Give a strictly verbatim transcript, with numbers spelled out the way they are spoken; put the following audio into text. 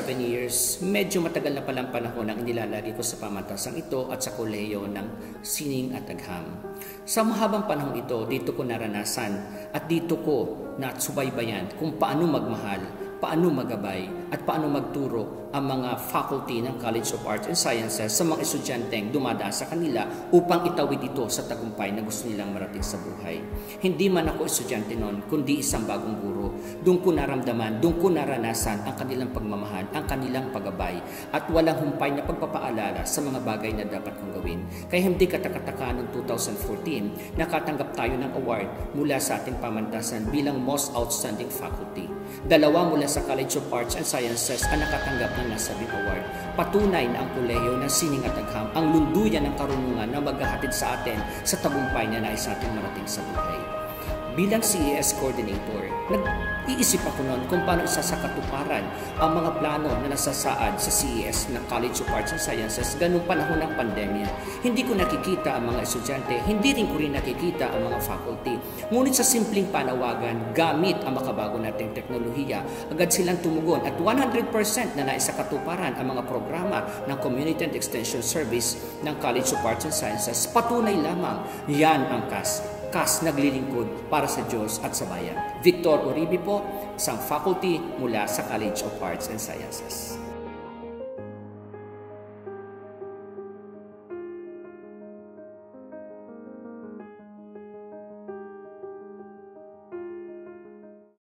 seven years, medyo matagal na palang panahon ang inilalagi ko sa pamantasang ito at sa kolehiyo ng Sining at Agham. Sa mahabang panahon ito, dito ko naranasan at dito ko natsubaybayan kung paano magmahal, paano magabay at paano magturo ang mga faculty ng College of Arts and Sciences sa mga estudyanteng dumadaan sa kanila upang itawid ito sa tagumpay na gusto nilang marating sa buhay. Hindi man ako estudyante noon, kundi isang bagong guro. Doon ko naramdaman, doon ko naranasan ang kanilang pagmamahal, ang kanilang paggabay at walang humpay na pagpapaalala sa mga bagay na dapat kong gawin. Kaya hindi katakataka noong two thousand fourteen, nakatanggap tayo ng award mula sa ating pamantasan bilang Most Outstanding Faculty. Dalawa mula sa College of Arts and Sciences ang nakatanggap ng nasabing award. Patunay na ang kolehiyo ng Sining at Agham ang lunduyan ng karunungan na maghahatid sa atin sa tagumpay na nais natin marating sa buhay. Bilang C E S Coordinator, nag-iisip ako noon kung paano isasakatuparan ang mga plano na nasasaad sa C E S ng College of Arts and Sciences ganung panahon ng pandemya. Hindi ko nakikita ang mga estudyante, hindi rin ko rin nakikita ang mga faculty. Ngunit sa simpleng panawagan, gamit ang makabago nating teknolohiya, agad silang tumugon at one hundred percent na naisakatuparan ang mga programa ng Community and Extension Service ng College of Arts and Sciences. Patunay lamang, yan ang C A S. C A S naglilingkod para sa Diyos at sa bayan. Victor Uribe po, isang faculty mula sa College of Arts and Sciences.